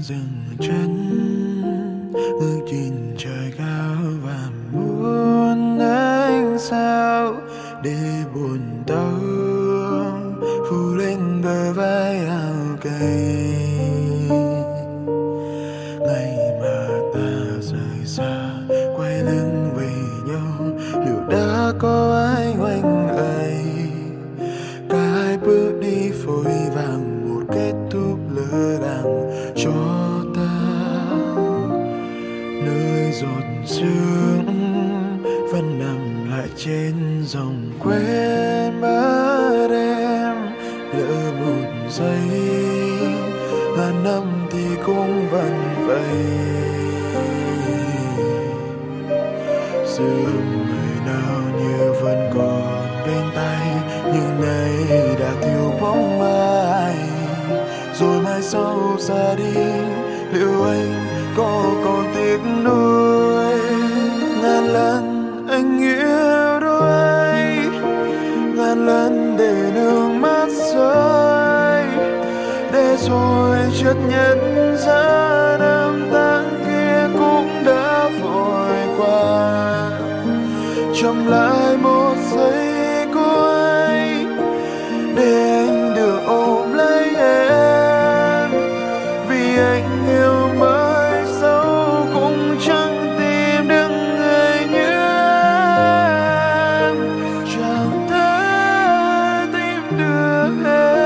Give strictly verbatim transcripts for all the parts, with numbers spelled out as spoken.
dừng chân, ước nhìn trời cao và muốn ánh sao để buồn đau phủ lên bờ vai áo cây. Ngày mà ta rời xa quay lưng về nhau, liệu đã có ai oanh ấy? Cả hai bước đi phôi vàng, một kết thúc lơ làng cho ta. Nơi giọt sương vẫn nằm lại trên dòng quên mất em. Lỡ một giây ngàn năm thì cũng vẫn vậy. Xưa người nào như vẫn còn bên tay, nhưng nay đã thiếu bóng mai. Rồi mai sau ra đi, liệu anh có còn tiếc nuối? Ngàn lần anh yêu đôi, ngàn lần để nước mắt rơi, để rồi chợt nhận ra năm tháng kia cũng đã vội qua. Chậm lại một giây cuối để anh được ôm lấy em, vì anh yêu mới sâu cũng chẳng tìm được người như em, chẳng thể tìm được em.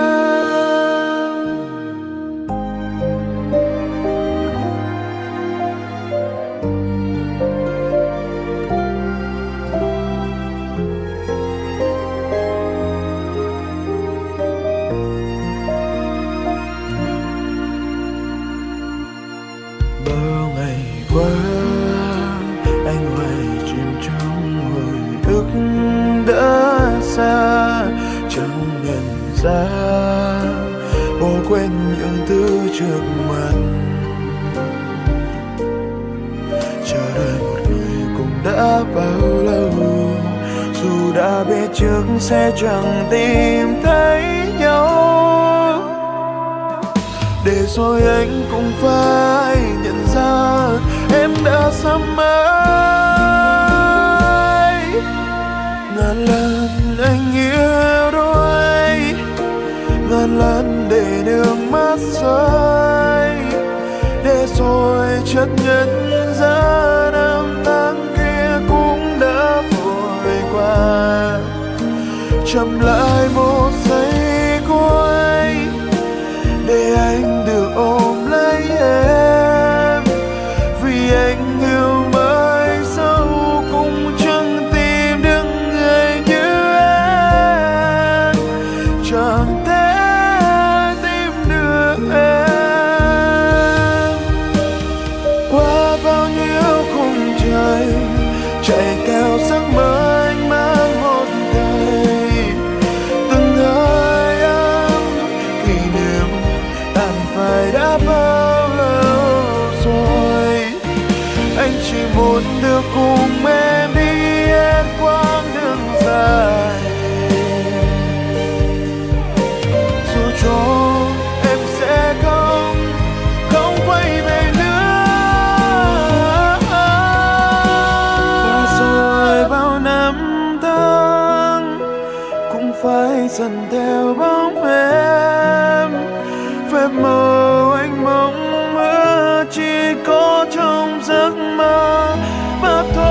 Bao ngày qua anh hoài chìm trong hồi ức đã xa, chẳng nhận ra bỏ quên những thứ trước mặt. Chờ đợi một người cũng đã bao lâu, dù đã biết trước sẽ chẳng tìm thấy nhau. Để rồi anh cũng phải nhận ra em đã xa mãi. Ngàn lần anh yêu đôi, ngàn lần để nước mắt rơi, để rồi chợt nhận ra năm tháng kia cũng đã vội qua. Chậm lại một giây cuối để anh được ôm lấy em, vì anh yêu mới sâu cũng chẳng tìm được người như em, chẳng thể tìm được em. Qua bao nhiêu khung trời chạy theo giấc mơ anh mang một đời, từng hơi ấm kỷ niệm tàn phai đã bao lâu rồi. Anh chỉ muốn được cùng em đi hết quãng đường dài, dù cho em sẽ không không quay về nữa. Và rồi bao năm tháng cũng phải dần theo bóng em. Phép màu anh mong mơ chỉ có trong giấc mơ mà thôi.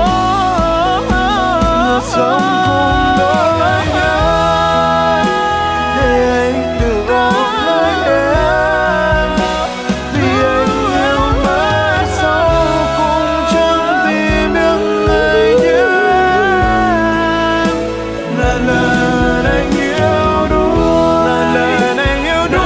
Sống cùng đôi em để anh được ôm lấy em, vì anh yêu mãi sau cũng chẳng tìm được người như em. Ngàn lần anh yêu đuối, ngàn lần anh yêu đuối,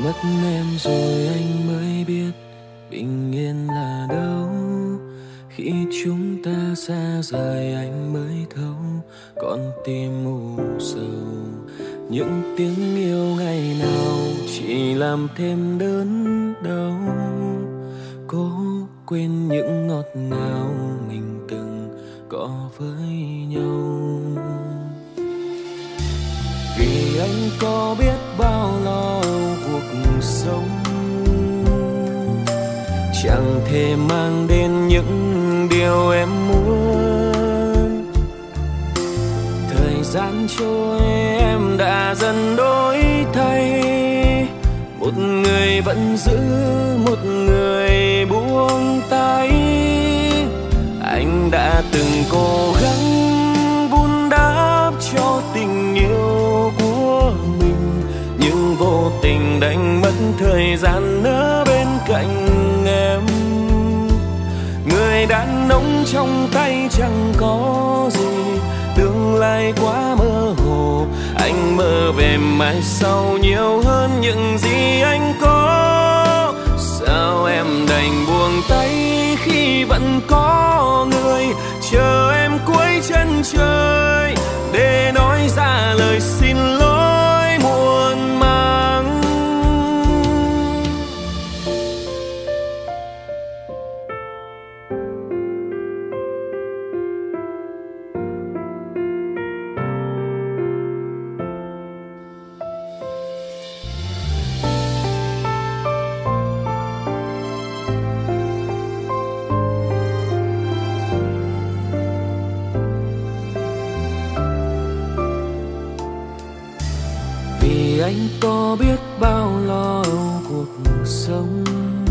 Mất em rồi anh mới biết bình yên là đâu. Khi chúng ta xa rời anh mới thấu con tim mù sầu. Những tiếng yêu ngày nào chỉ làm thêm đớn đau. Cố quên những ngọt ngào mình từng có với nhau. Vì anh có biết bao lo cuộc sống, chẳng thể mang đến những điều em muốn. Thời gian trôi em đã dần đổi thay. Một người vẫn giữ, một người buông tay. Anh đã từng cố gắng vun đắp cho tình yêu của mình, nhưng vô tình đánh mất thời gian ở bên cạnh em. Người đàn ông trong tay chẳng có gì, tương lai quá mơ hồ. Anh mơ về mai sau nhiều hơn những gì anh có. Sao em đành buông tay khi vẫn có người chờ em cuối chân trời để nói ra lời xin lỗi muộn màng. Anh có biết bao lo cuộc sống,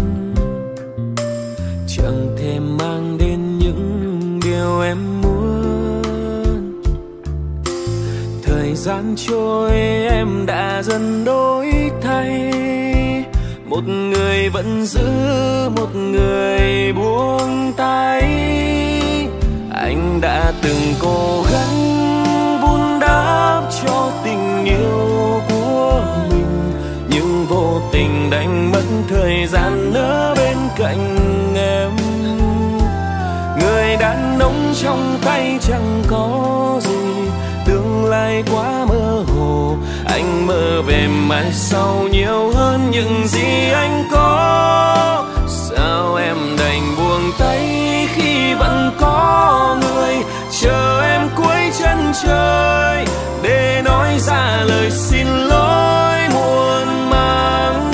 chẳng thể mang đến những điều em muốn. Thời gian trôi em đã dần đổi thay. Một người vẫn giữ, một người buông tay. Anh đã từng cố gắng vun đắp cho tình yêu của mình, nhưng vô tình đánh mất thời gian ở bên cạnh em. Người đàn ông trong tay chẳng có gì, tương lai quá mơ hồ. Anh mơ về mai sau nhiều hơn những gì anh có. Sao em đành buông tay khi vẫn có người chờ em cuối chân trời để nói ra lời xin lỗi muộn màng.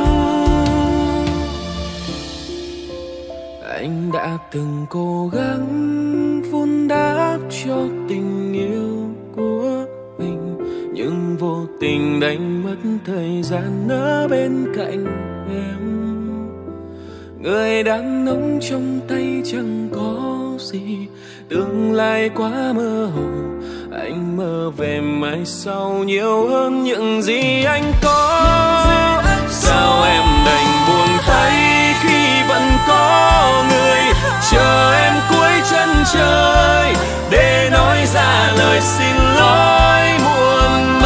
Anh đã từng cố gắng vun đắp cho tình yêu của mình, nhưng vô tình đánh mất thời gian ở bên cạnh em. Người đàn ông trong tay chẳng có gì, tương lai quá mơ hồ. Anh mơ về mai sau nhiều hơn những gì anh có. Sao em đành buông tay khi vẫn có người chờ em cuối chân trời để nói ra lời xin lỗi muộn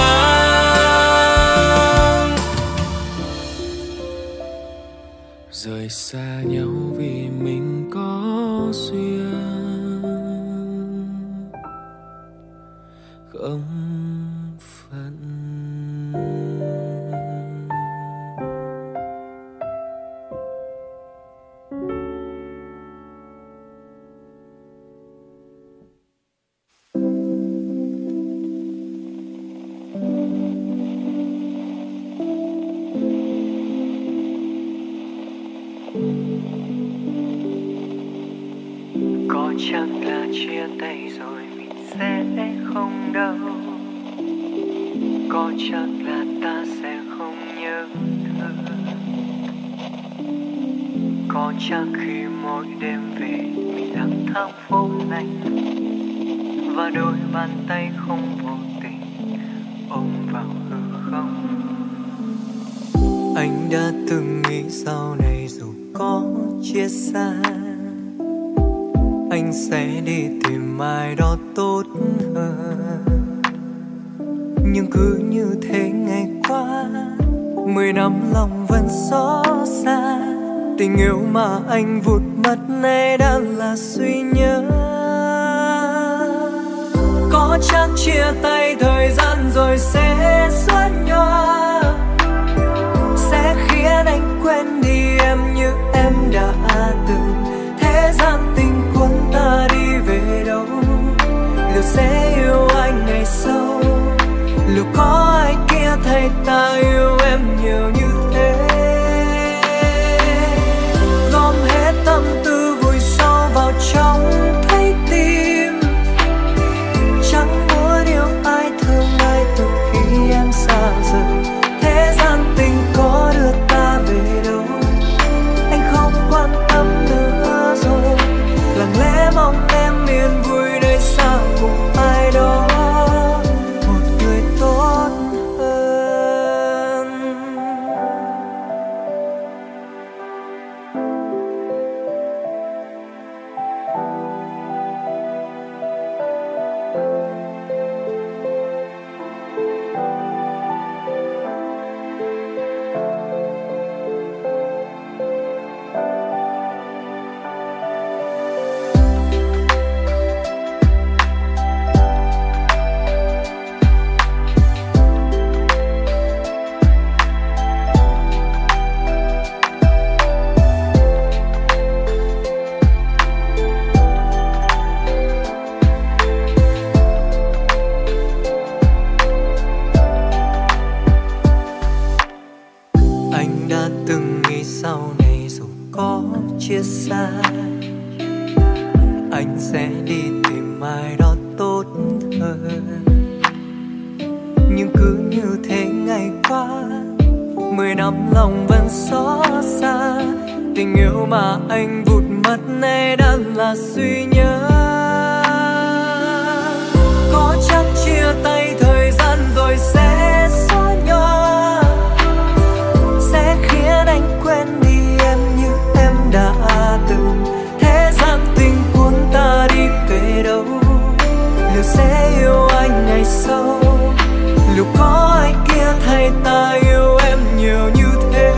màng. Rời xa nhau vì mình có duyên, không phận. Có chắc là chia tay rồi mình sẽ không đau. Có chắc là ta sẽ không nhớ thương. Có chắc khi mỗi đêm về mình lang thang phố này và đôi bàn tay không vô tình ôm vào hư không. Anh đã từng nghĩ sau này dù có chia xa, anh sẽ đi tìm ai đó tốt hơn. Nhưng cứ như thế ngày qua, mười năm lòng vẫn xót xa. Tình yêu mà anh vụt mất nay đang là suy nhớ. Có chắc chia tay thời gian rồi sẽ xóa nhòa, sẽ khiến anh quên đi em như em đã từng. Thế gian tình cuốn ta đi về đâu, liệu sẽ yêu anh ngày sau? Liệu có ai kia thay ta yêu em nhiều như thế? Gom hết tâm tư vùi sâu vào trong thấy tim, chẳng muốn yêu ai thương ai từ khi em xa rời. Thế gian tình có đưa ta về đâu, anh không quan tâm nữa rồi. Lặng lẽ mong em yên vui nơi xa cùng ai đó, một người tốt hơn. Anh đã từng nghĩ sau này dù có chia xa, anh sẽ đi tìm ai đó tốt hơn. Nhưng cứ như thế ngày qua, mười năm lòng vẫn xót xa. Tình yêu mà anh vụt mất nay đang là suy nhớ. Có chắc chia tay thời gian rồi sẽ xóa nhòa, sẽ khiến anh quên đi em như em đã từng. Thế gian tình cuốn ta đi về đâu, liệu sẽ yêu anh ngày sau? Liệu có ai kia thay ta yêu em nhiều như thế?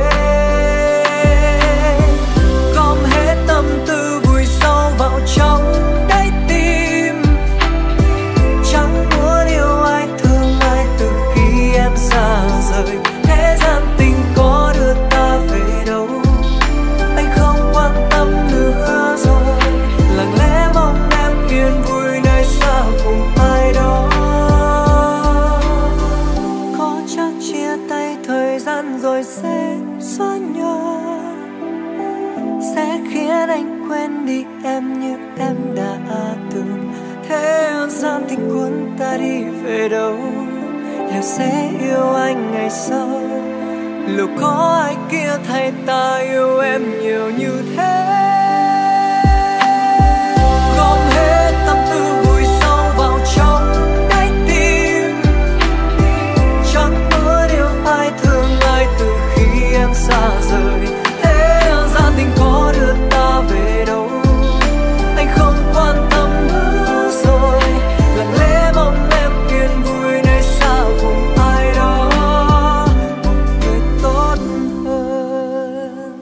Gom hết tâm tư vùi sâu vào trong đáy tim, chẳng muốn yêu ai thương ai từ khi em xa rời. Thế gian tình có đưa ta về đâu, anh không quan tâm nữa rồi. Lặng lẽ mong em yên vui nơi xa cùng ai đó. Có chắc chia tay thời gian rồi sẽ xóa nhòa, sẽ khiến anh quên đi em như em đã từng. Thế gian tình cuốn ta đi về đâu, liệu sẽ yêu anh ngày sau? Liệu có ai kia thay ta yêu em nhiều như thế? Gom hết tâm tư vùi sâu vào trong đáy tim, chẳng muốn yêu ai thương ai từ khi em xa rời. Thế gian tình có đưa ta về đâu, anh không quan tâm nữa rồi. Lặng lẽ mong em yên vui nơi xa cùng ai đó, một người tốt hơn.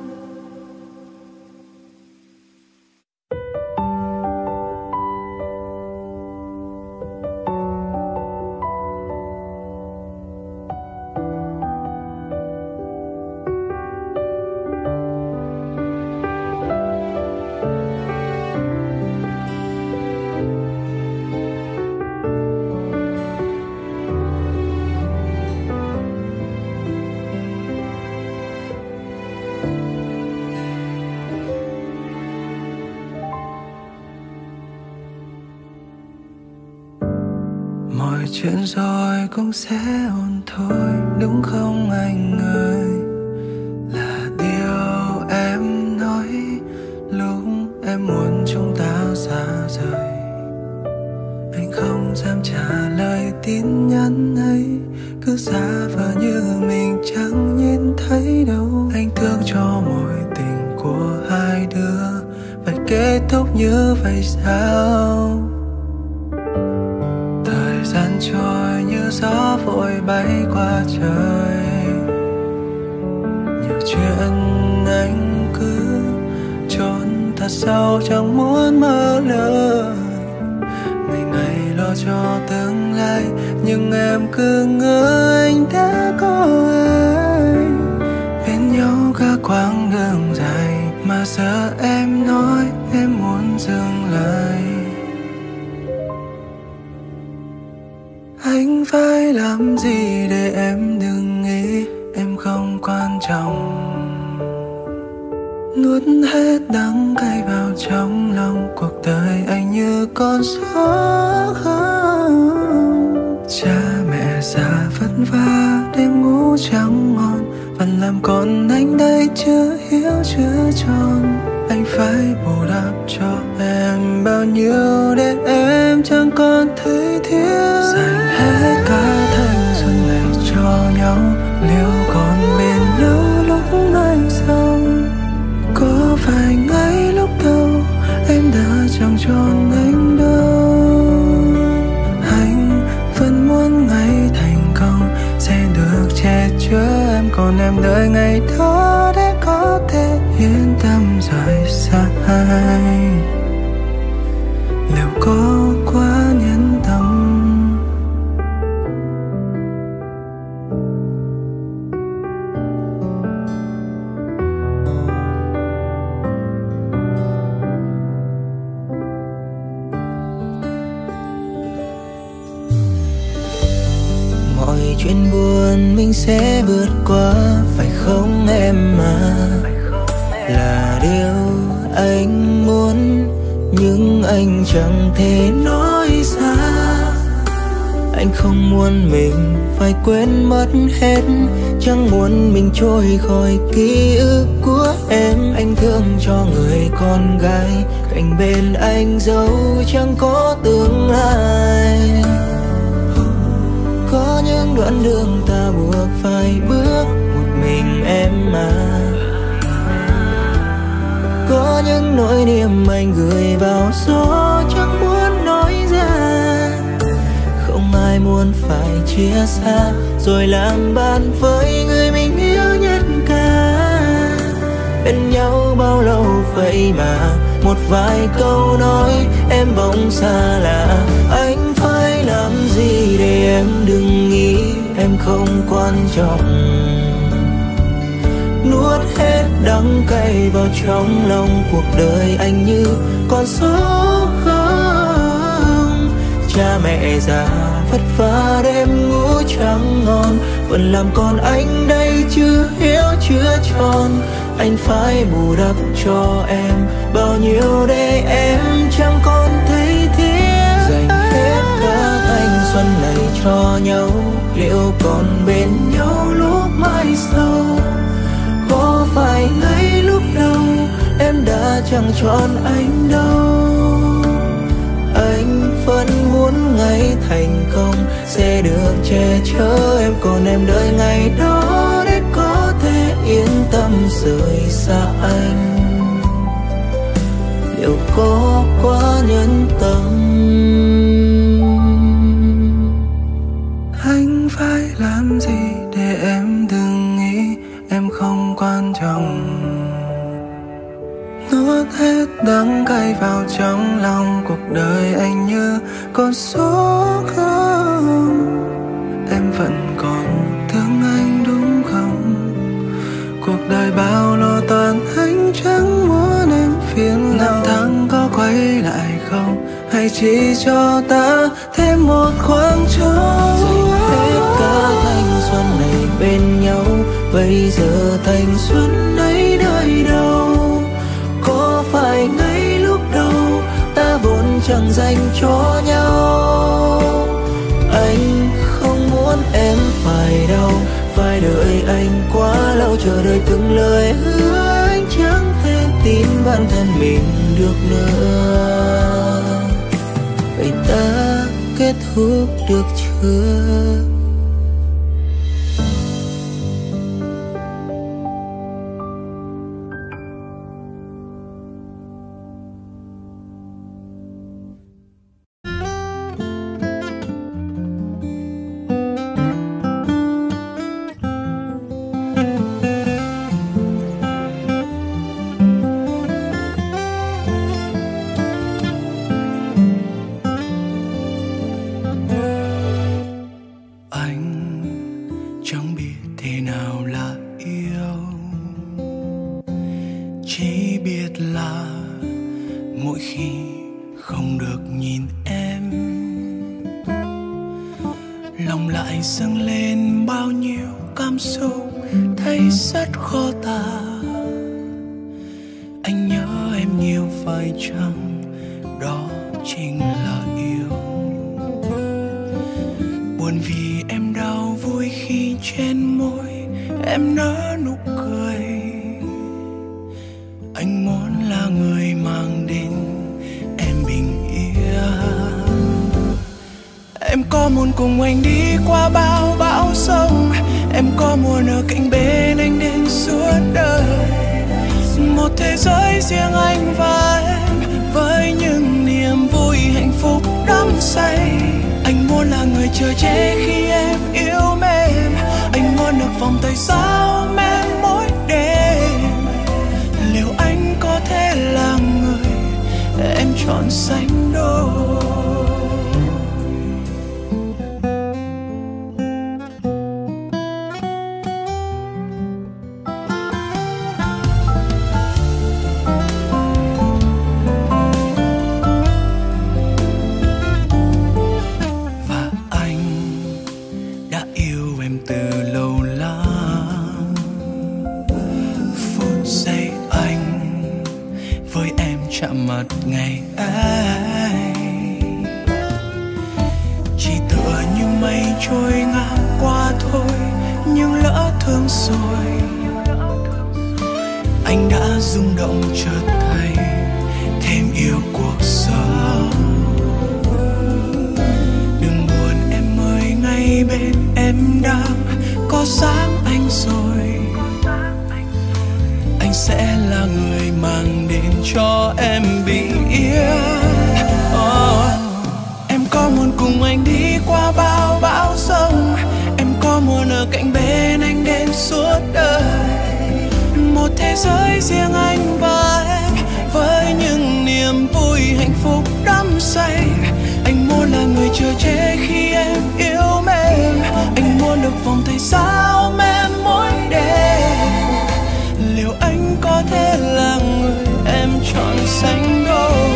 Mọi chuyện rồi cũng sẽ ổn thôi, đúng không anh ơi? Là điều em nói lúc em muốn chúng ta xa rời. Anh không dám trả lời tin nhắn ấy, cứ giả vờ như mình chẳng nhìn thấy đâu. Anh thương cho mối tình của hai đứa phải kết thúc như vậy sao? Thời gian trôi như gió vội bay qua trời, nhiều chuyện là sao chẳng muốn mơ lời. Ngày ngày lo cho tương lai, nhưng em cứ ngỡ anh đã có ai. Bên nhau cả quãng đường dài, mà giờ em nói em muốn dừng lại. Anh phải làm gì để em đừng nghĩ em không quan trọng. Nuốt hết đắng cay vào trong lòng, cuộc đời anh như con số không. Cha mẹ già vất vả đêm ngủ chẳng ngon, vẫn làm con anh đây chưa hiểu chưa tròn. Anh phải bù đắp cho em bao nhiêu để em chẳng còn thấy thiếu. Dành hết cả thanh xuân này cho nhau, liệu còn bên nhau lúc mai sau? Có phải ngay lúc đầu em đã chẳng tròn anh đâu? Anh vẫn muốn ngày thành công sẽ được che chở em, còn em đợi ngày đó để có thể yên tâm rời xa anh. Liệu có quá nhẫn tâm? Mọi chuyện buồn mình sẽ vượt qua, phải không em à? Là điều anh muốn, nhưng anh chẳng thể nói ra. Anh không muốn mình phải quên mất hết, chẳng muốn mình trôi khỏi ký ức của em. Anh thương cho người con gái cạnh bên anh dẫu chẳng có tương lai. Có những đoạn đường ta buộc phải bước một mình em mà. Có những nỗi niềm anh gửi vào gió chẳng muốn nói ra. Không ai muốn phải chia xa, rồi làm bạn với người mình yêu nhất cả. Bên nhau bao lâu vậy mà một vài câu nói em bỗng xa lạ. Anh phải làm gì để em đừng nghĩ em không quan trọng? Nuốt hết đắng cay vào trong lòng, cuộc đời anh như con số không. Cha mẹ già vất vả đêm ngủ chẳng ngon, vẫn làm con anh đây chưa hiểu chưa tròn. Anh phải bù đắp cho em bao nhiêu để em chẳng còn thấy tiếc. Dành hết cả thanh xuân này cho nhau, liệu còn bên nhau lúc mai sau? Có phải ngay lúc đầu em đã chẳng chọn anh đâu? Anh vẫn muốn ngày thành công sẽ được che chở em, còn em đợi ngày đó để có thể yên tâm rời xa anh. Liệu có quá nhẫn tâm? Anh phải làm gì để em đừng nghĩ em không quan trọng? Nuốt hết đắng cay vào trong lòng, cuộc đời anh như con số không. Em vẫn còn thương anh đúng không? Cuộc đời bao lo toan anh chẳng muốn em phiền lòng. Năm tháng có quay lại không, hay chỉ cho ta thêm một khoảng trống? Dành hết cả thanh xuân này bên nhau, bây giờ thanh xuân ấy đời đâu? Có phải ngay lúc đầu ta vốn chẳng dành cho nhau? Anh không muốn em phải đau, phải đợi anh quá lâu, chờ đợi từng lời hứa anh chẳng thể tin bản thân mình được nữa. Vậy ta kết thúc được chưa? anh chẳng biết thế nào là yêu, chỉ biết là mỗi khi không được nhìn em, lòng lại dâng lên bao nhiêu cảm xúc thấy rất khó tả. Anh nhớ em nhiều phải chăng đó chính là yêu, buồn vì em đau, vui khi trên môi em nở nụ cười. Anh muốn là người mang đến em bình yên. Em có muốn cùng anh đi qua bao bão sông, em có muốn ở cạnh bên anh đến suốt đời. Một thế giới riêng anh và em, với những niềm vui hạnh phúc đắm say. Anh muốn là người chờ che khi em yêu mến, anh muốn được vòng tay sao em mỗi đêm. Liệu anh có thể là người em chọn sánh đôi? Chạm mặt ngày ấy chỉ tựa như mây trôi ngang qua thôi, nhưng lỡ thương rồi anh đã rung động chợt thấy thêm yêu cuộc sống. Đừng buồn em ơi, ngay bên em đang có sáng anh rồi. Anh sẽ là người mang đến cho em bình yên. Oh. Em có muốn cùng anh đi qua bao bão sông, em có muốn ở cạnh bên anh đến suốt đời. Một thế giới riêng anh và em, với những niềm vui hạnh phúc đắm say. Anh muốn là người chờ che khi em yêu mến, anh muốn được vòng tay sao em mỗi đêm. Liệu anh có thể là người em chọn sánh đôi?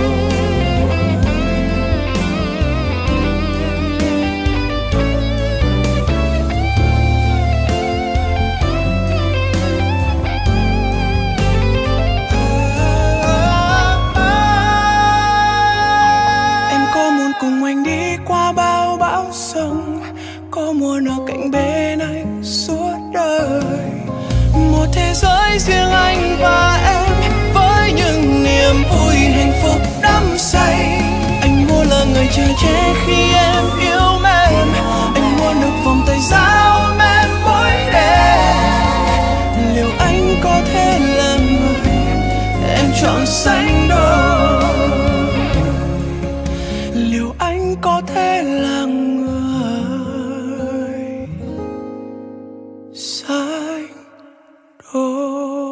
Em có muốn cùng anh đi qua bao bão sông, có muốn ở cạnh bên anh suốt đời. Một thế giới riêng anh và em, với những niềm vui hạnh phúc đắm say. Anh muốn là người chờ che khi em yêu mến, anh muốn được vòng tay giao em mỗi đêm. Liệu anh có thể là người em chọn sánh đôi? Liệu anh có thể là người sánh đôi?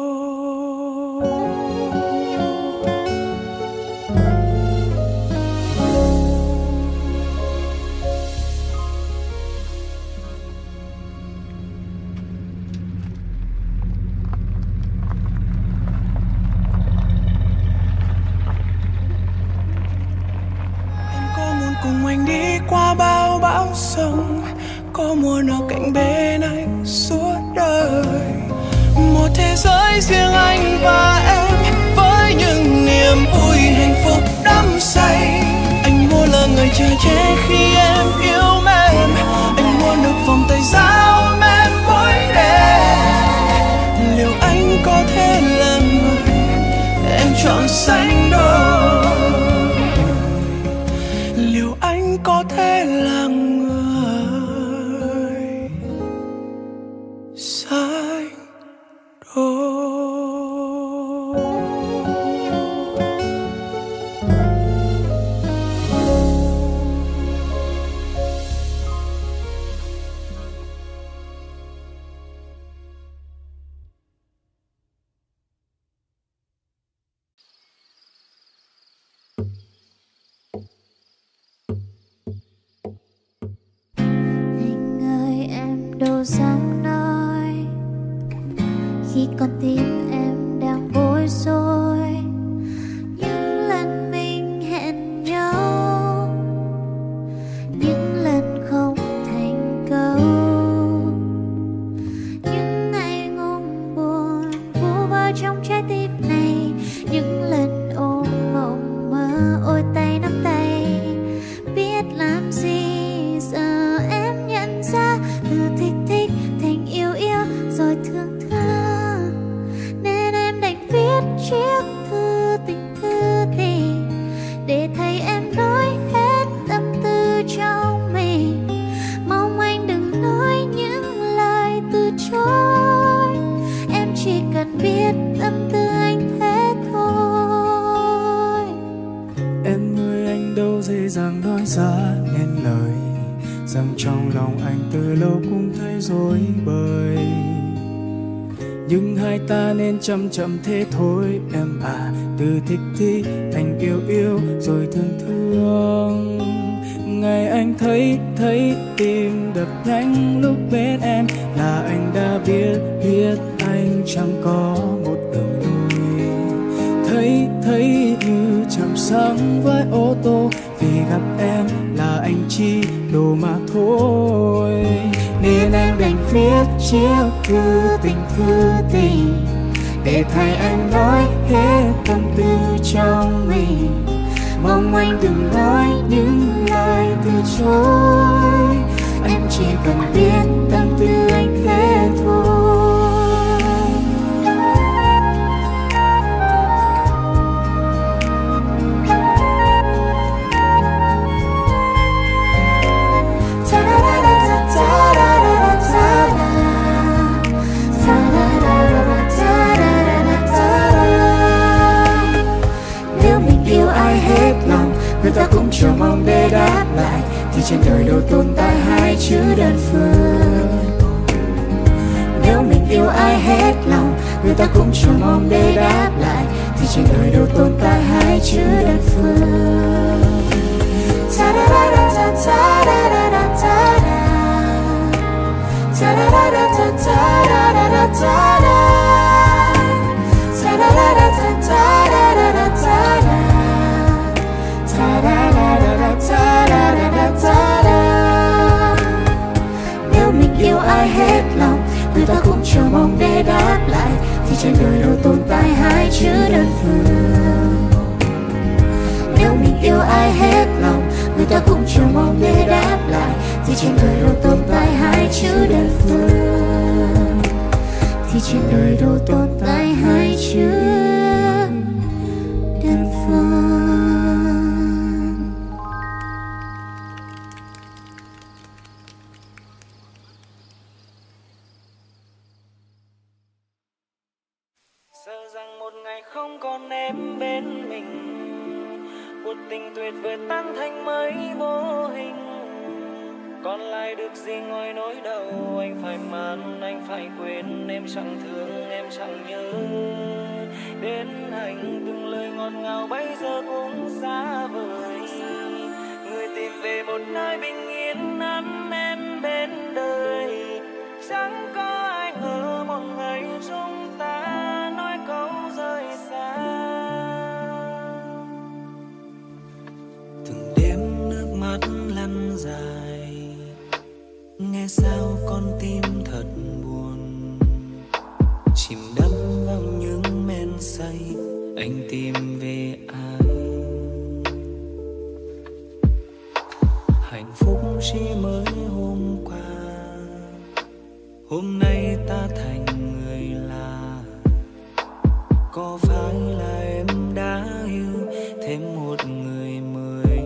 Cùng anh đi qua bao bão sông, có muốn ở cạnh bên anh suốt đời. Một thế giới riêng anh và em, với những niềm vui hạnh phúc đắm say. Anh muốn là người chờ che khi em yêu mến, anh muốn được vòng tay giao em mỗi đêm. Liệu anh có thể là người em chọn sánh đôi? Liệu anh có thể là người sánh đôi? rằng trong lòng anh từ lâu cũng thấy rối bời. Nhưng hai ta nên chậm chậm thế thôi em à. Từ thích thì thành yêu yêu rồi thương thương. Ngày anh thấy thấy tim đập nhanh lúc bên em là anh đã biết biết anh chẳng có một đường lui. Thấy thấy như chạm sáng với ô tô vì gặp em là anh chỉ đồ mà thôi. Nên anh đành viết chiếc thư tình thư tình để thay anh nói hết tâm tư trong mình. Mong anh đừng nói những lời từ chối, anh chỉ cần biết tâm tư anh thế thôi. Người ta cũng chờ mong để đáp lại thì trên đời đâu tồn tại hai chữ đơn phương. Nếu mình yêu ai hết lòng, người ta cũng chờ mong để đáp lại thì trên đời đâu tồn tại hai chữ đơn phương. Ta da da da da ta da da da ta da. Ta da da da ta ta da da da ta da. Ta da da da ta ta da da da ta da. Nếu mình yêu ai hết lòng, người ta cũng chờ mong để đáp lại thì trên đời đâu tồn tại hai chữ đơn phương. Nếu mình yêu ai hết lòng, người ta cũng chờ mong để đáp lại thì trên đời đâu tồn tại hai chữ đơn phương. Thì trên đời đâu tồn tại hai chữ đơn phương. Không còn em bên mình, cuộc tình tuyệt vời tan thành mấy vô hình. Còn lại được gì ngoài nỗi đau, anh phải màn, anh phải quên. Em chẳng thương, em chẳng nhớ đến anh. Từng lời ngọt ngào bây giờ cũng xa vời. Người tìm về một nơi bình yên ấm em bên đời. Chẳng có ai ngờ một ngày chúng ta nói câu rời xa. Từng đêm nước mắt lăn dài, nghe sao con tim thật buồn. Chìm đắm vào những men say, anh tìm về ai? Hạnh phúc chỉ mới hôm qua, hôm nay ta thành người lạ. Có phải là em đã yêu thêm một người mới?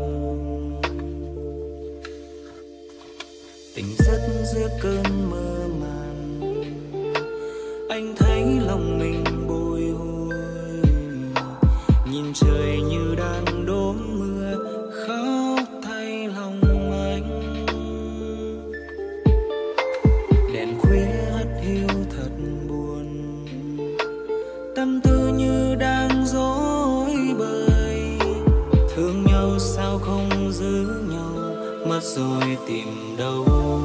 Tỉnh giấc giữa cơn mơ màng, anh thấy lòng mình bồi hồi. Nhìn trời như đang đổ mưa, khóc thay lòng anh. Đèn khuya hắt hiu thật buồn, tâm tư như đang rối bời. Thương nhau sao không giữ nhau, mất rồi tìm đâu.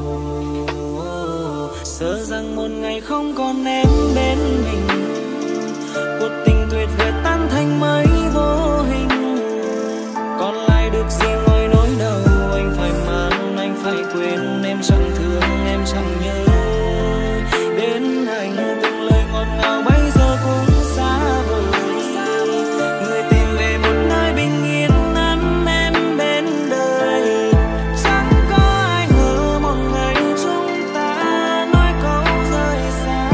Sợ rằng một ngày không còn em bên mình, cuộc tình tuyệt vời tan thành mấy vô hình. Còn lại được gì ngoài nỗi đau, anh phải màn, anh phải quên. Em chẳng thương, em chẳng nhớ đến anh. Từng lời ngọt ngào bây giờ cũng xa vời. Người tìm về một nơi bình yên ấm em bên đời. Chẳng có ai ngờ một ngày chúng ta nói câu rời xa.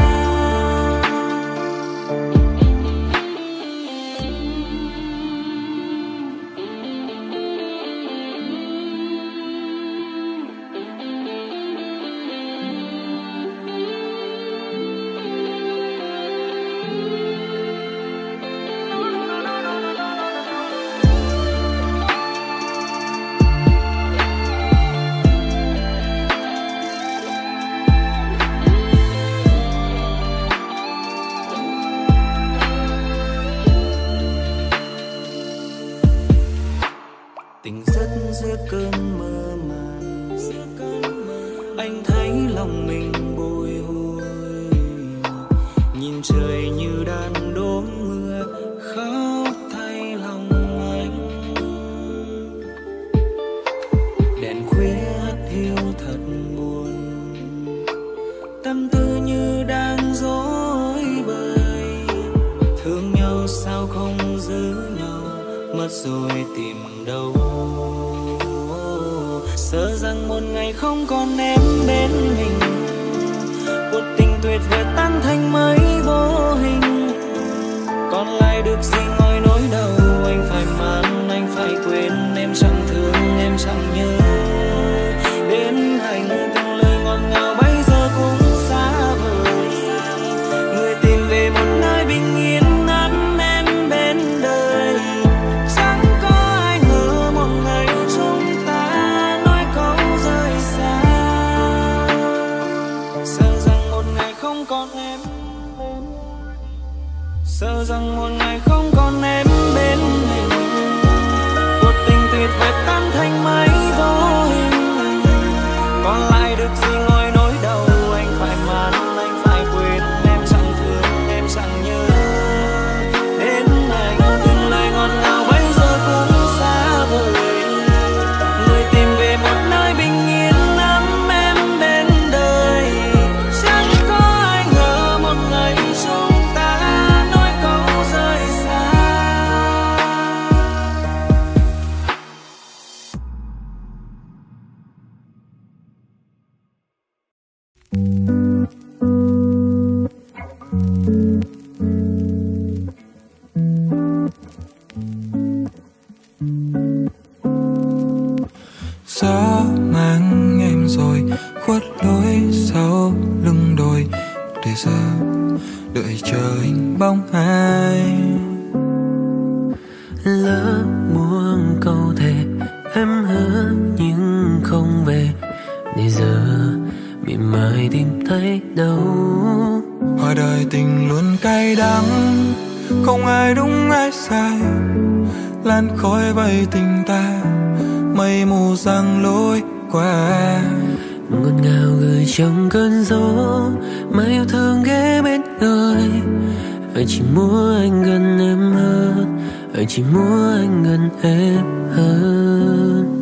anh thấy lòng mình bồi hồi. Nhìn trời như đàn đốm mưa khóc thay lòng anh. Đèn khuya hắt hiu thật buồn, tâm tư như đang rối bời. Thương nhau sao không giữ nhau, mất rồi tìm đâu. Sợ rằng một ngày không còn em bên mình, cuộc tình tuyệt vời tan thành mây vô hình. Còn lại được gì ngồi nỗi đau, anh phải mang, anh phải quên. Em chẳng thương, em chẳng nhớ. Đến hành từng lời ngọt ngào bây giờ cũng xa vời. Người tìm về một nơi bình yên ấm em bên đời. Chẳng có ai ngờ một ngày chúng ta nói câu rời xa. Sợ rằng một ngày không còn em, sợ rằng một ngày không còn em bên mình. Cuộc tình tuyệt vời tan thành mây vô hình. Còn lại được gì ngồi nỗi đau, anh phải mang, anh phải quên. Em chẳng thương, em chẳng nhớ. Đến anh từng lời ngọt ngào bây giờ cũng xa vời. Người tìm về một nơi bình yên ấm em bên đời. Chẳng có ai ngờ một ngày chúng ta nói câu rời xa. Gió mang em rồi khuất lối sau lưng đồi. Để giờ đợi chờ hình bóng ai. Lỡ buông câu thề em hứa nhưng không về. Để giờ miền mai tìm thấy đâu. Hỏi đời tình luôn cay đắng, không ai đúng ai sai. Lan khói vây tình ta, mây mù giăng lối qua. Ngọt ngào gửi trong cơn gió, mà yêu thương ghé bên người. Anh chỉ muốn anh gần em hơn, anh chỉ muốn anh gần em hơn.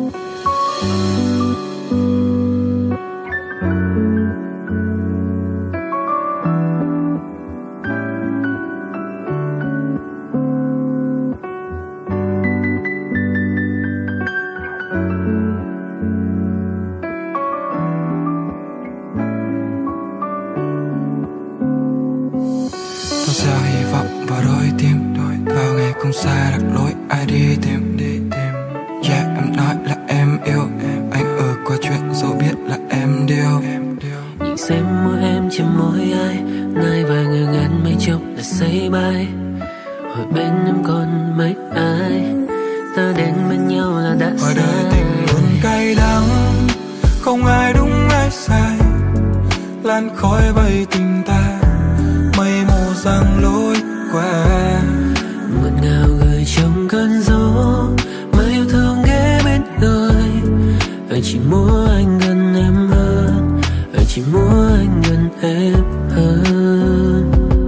Tôi gieo hy vọng vào đôi tim, vào ngày không xa lạc lối ai đi tìm. Yeah, em nói là em yêu, anh ở qua chuyện dẫu biết là em điêu. Nhìn xem môi em trên môi ai, ngay vài người ngàn mây chốc là say bay. Hồi bên em còn mấy ai, ta đến bên nhau là đã Hỏi sai. đời tình luôn cay đắng, không ai đúng ai sai. Lan khói vây tình ta, mây mù giăng lối qua. Ngọt ngào gửi trong cơn gió, mà yêu thương ghé bên người. Anh chỉ muốn anh gần em hơn, anh chỉ muốn anh gần em hơn.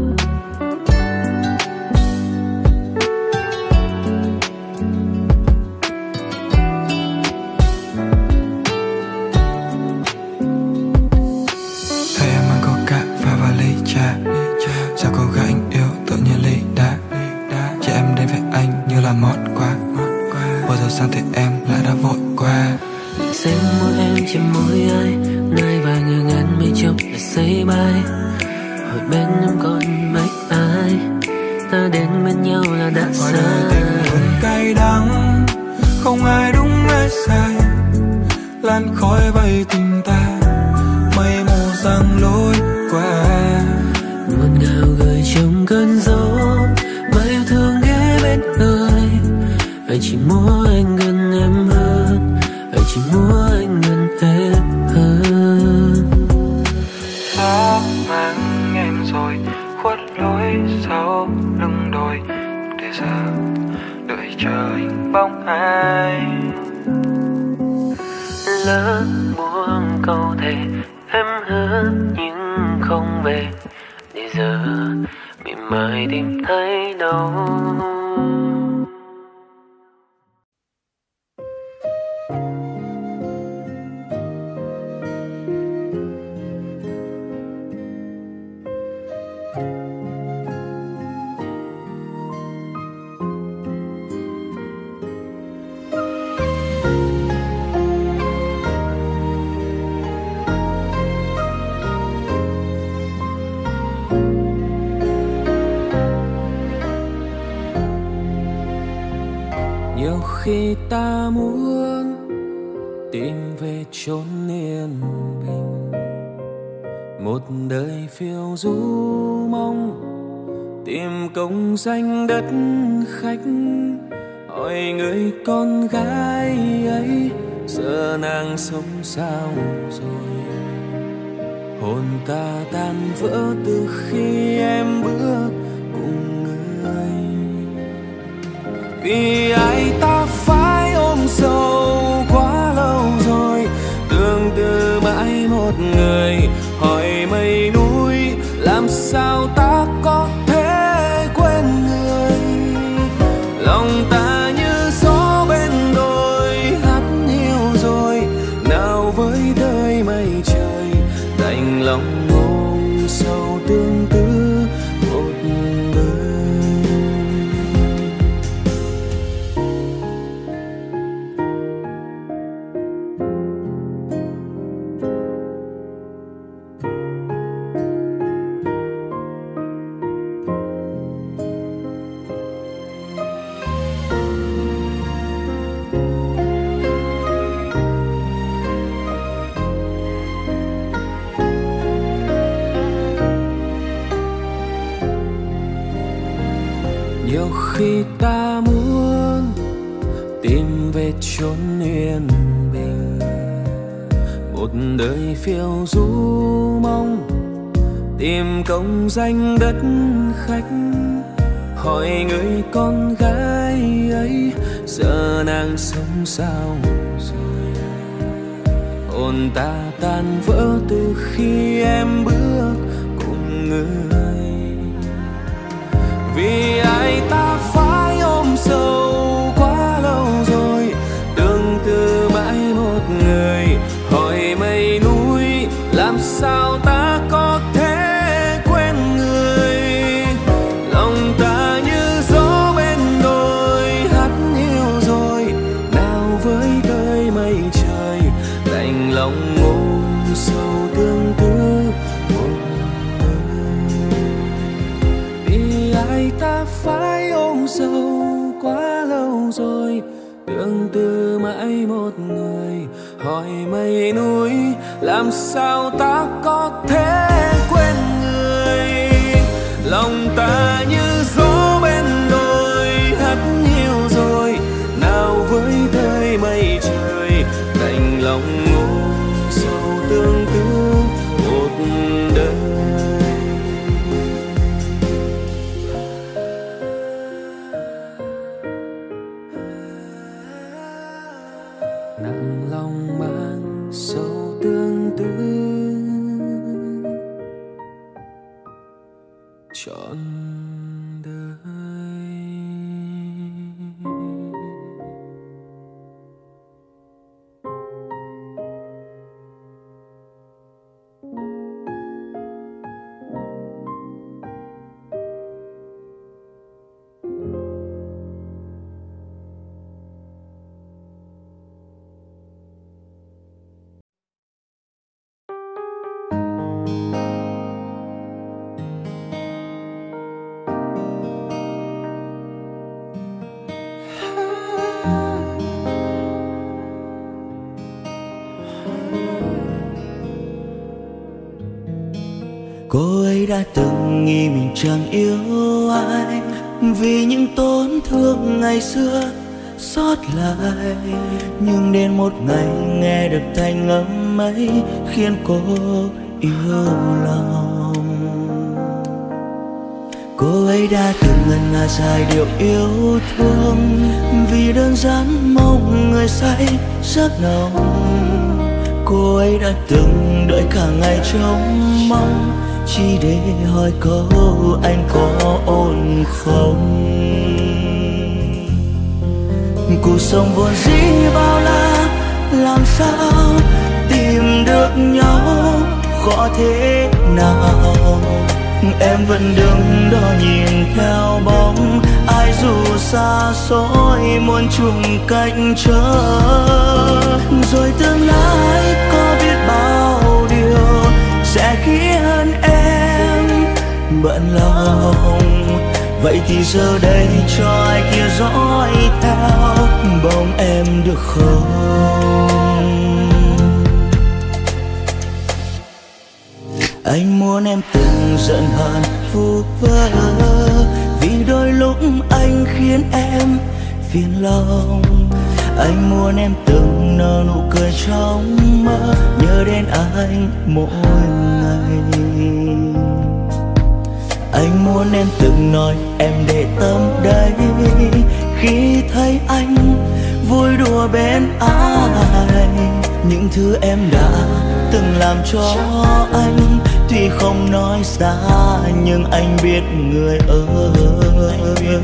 Thấy em mang coca pha vào ly trà, sao cô gái anh yêu tự nhiên ly đá. Chị em đến với anh như là món quà, bao giờ sang thì em lại đã vội qua. Xem môi em trên môi ai, nay vài người ngàn mây chốc là say bay. Hồi bên em còn mấy ai, ta đến bên nhau là đã Hỏi sai. đời tình luôn cay đắng, không ai đúng ai sai. Lan khói vây tình ta, mây mù giăng lối qua. Ngọt ngào gửi trong cơn gió, mà yêu thương ghé bên người. Anh chỉ muốn anh gần em hơn, anh chỉ muốn anh gần em hơn. Gió mang em rồi khuất lối sau lưng đồi. Để giờ đợi chờ hình bóng ai. Lỡ buông câu Em hứa nhưng không về, để giờ mỉm mãi tìm thấy đâu. Khi ta muốn tìm về chốn yên bình, một đời phiêu du mong tìm công danh đất khách, hỏi người con gái ấy giờ nàng sống sao rồi. Hồn ta tan vỡ từ khi em bước cùng người, vì ai ta phải ôm sâu quá lâu rồi. Tương tư mãi một người, hỏi mây núi làm sao ta có thể quên người. Lòng ta như gió bên đồi hát nhiều rồi, nào với đời mây trời đành lòng ôm sâu tương tư một người. Nhiều khi ta muốn tìm về chốn yên bình, một đời phiêu du mong tìm công danh đất khách, hỏi người con gái ấy giờ nàng sống sao rồi. Hồn ta tan vỡ từ khi em bước cùng người, vì ai ta phải ôm sâu quá lâu rồi. Tương tư mãi một người, hỏi mây núi làm sao ta có thể quên người. Lòng ta như gió bên đồi hát nhiều rồi, nào với đời mây trời đành lòng ôm sâu tương tư một người. Vì ai ta phải ôm sâu quá lâu rồi. Tương tư mãi một người, hỏi mây núi làm sao ta có thể quên người. Lòng ta như gió bên đồi hát nhiều rồi, nào với đời mây trời đành lòng ôm sâu tương tư một đời. Nặng lòng mang sâu tương tư trọn đời. Cô ấy đã từng nghĩ mình chẳng yêu ai, vì những tổn thương ngày xưa xót lại. Nhưng đến một ngày nghe được thanh âm ấy khiến cô yêu lòng. Cô ấy đã từng ngân nga dài điệu yêu thương, vì đơn giản mong người say giấc nồng. Cô ấy đã từng đợi cả ngày trông mong, chỉ để hỏi câu anh có ổn không. Cuộc sống vốn dĩ bao la, làm sao tìm được nhau khó thế nào. Em vẫn đứng đó nhìn theo bóng ai dù xa xôi muôn trùng cạnh chờ. Rồi tương lai có biết bao điều sẽ khiến em bận lòng. Vậy thì giờ đây cho ai kia dõi theo bóng em được không? Anh muốn em từng giận hờn vu vơ, vì đôi lúc anh khiến em phiền lòng. Anh muốn em từng nở nụ cười trong mơ, nhớ đến anh mỗi ngày. Anh muốn em từng nói em để tâm đây, khi thấy anh vui đùa bên ai. Những thứ em đã từng làm cho anh, tuy không nói ra nhưng anh biết người ơi.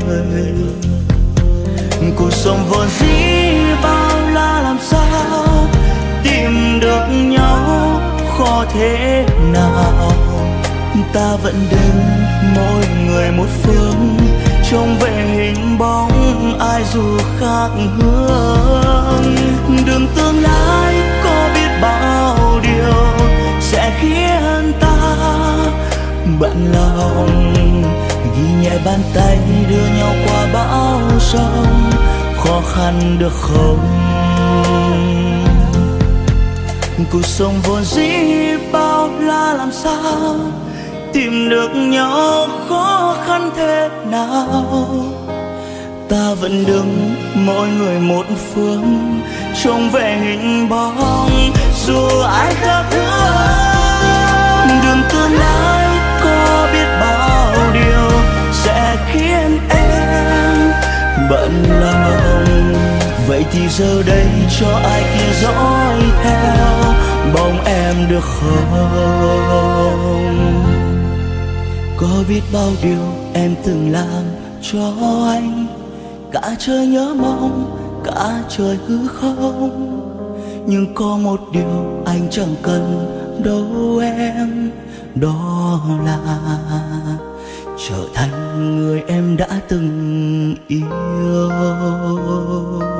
Cuộc sống vốn dĩ bao la, làm sao tìm được nhau khó thế nào. Ta vẫn đứng mỗi người một phương, trông về hình bóng ai dù khác hướng. Đường tương lai có biết bao điều sẽ khiến ta bận lòng. Ghi nhẹ bàn tay đưa nhau qua bão giông, khó khăn được không? Cuộc sống vốn dĩ bao la, làm sao tìm được nhau khó khăn thế nào. Ta vẫn đứng mỗi người một phương, trông về hình bóng dù ai khác hướng. Đường tương lai có biết bao điều sẽ khiến em bận lòng. Vậy thì giờ đây cho ai kia dõi theo bóng em được không? Có biết bao điều em từng làm cho anh, cả trời nhớ mong, cả trời hư không. Nhưng có một điều anh chẳng cần đâu em, đó là trở thành người em đã từng yêu.